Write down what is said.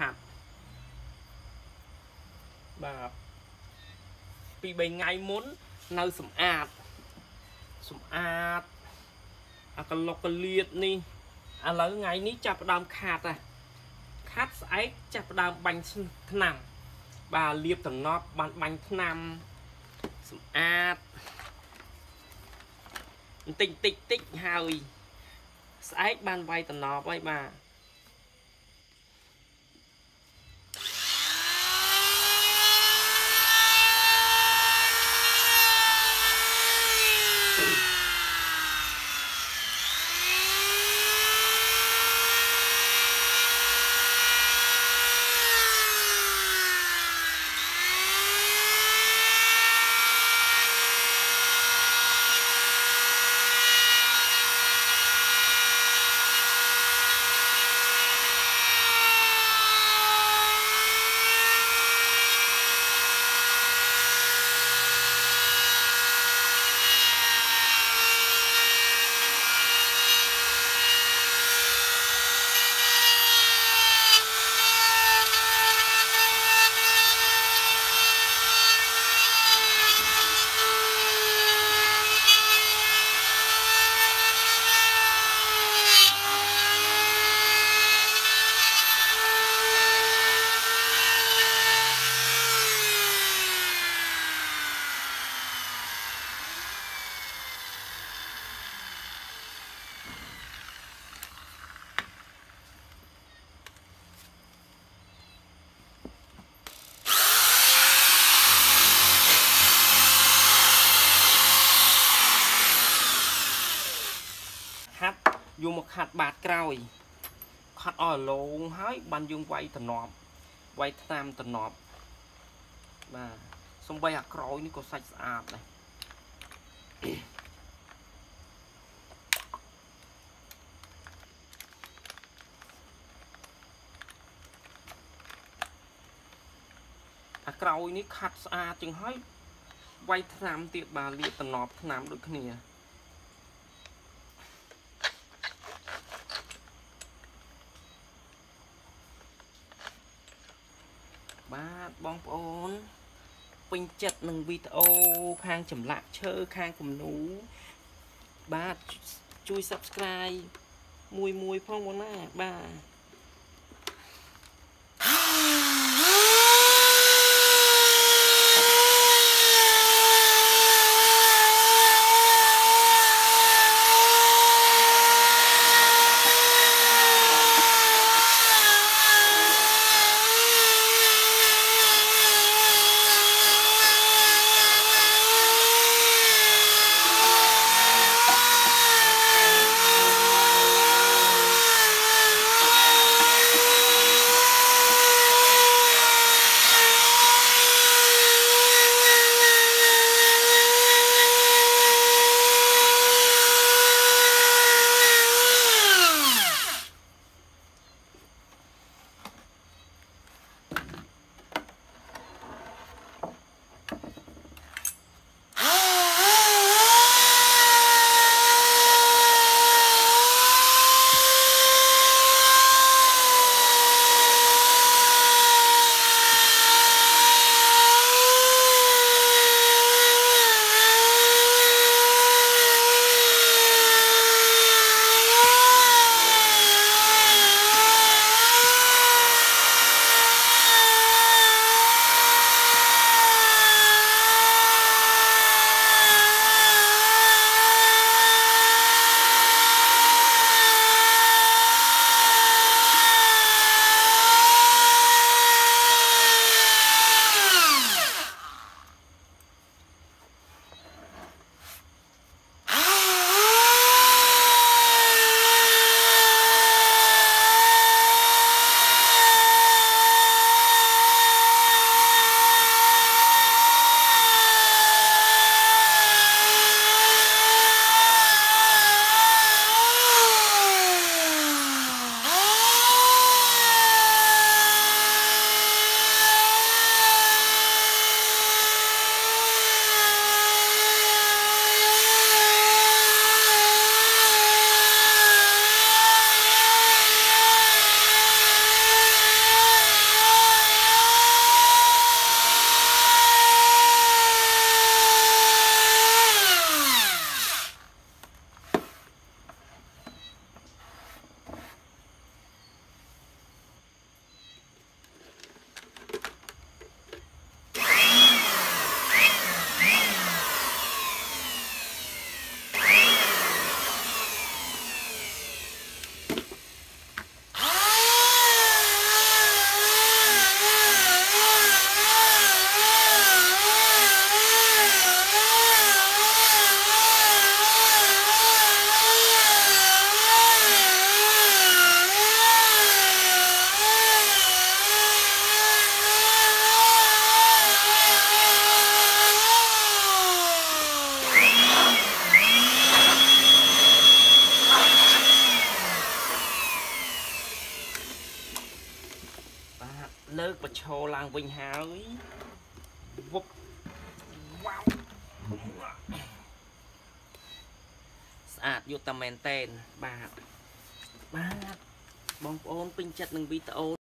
ខាត់បាទពី3ថ្ងៃមុននៅសម្អាតអាកឡុកកលៀតនេះឥឡូវថ្ងៃនេះចាប់ផ្ដើមខាត់ខាត់ស្អែកចាប់ផ្ដើមបាញ់ថ្នាំបាទលាបតំណប់បានបាញ់ថ្នាំសម្អាតបន្តិចហើយស្អែកបានវាយតំណប់ហើយបាទយកមកខាត់បាតក្រោយខាត់ឲ្យឡងហើយបានយើងវាយតំណប់វាយថ្នាំតំណប់បាទសំបីអាក្រោយនេះក៏សាច់ស្អាតដែរអាក្រោយនេះខាត់ស្អាតជាងហើយវាយថ្នាំទៀតបាទលាបតំណប់ថ្នាំដូចគ្នាបាទបងប្អូនពេញចិត្តនឹងវីដេអូខាងចម្លាក់ឈើខាងគំនូបាទជួយ Subscribe មួយផងបងណាបាទលើកបឆោឡើងវិញហើយវឹបវ៉ាវស្អាតយុទ្ធតែមែនតែនបាទបងប្អូនពេញចិត្តនឹងវីដេអូ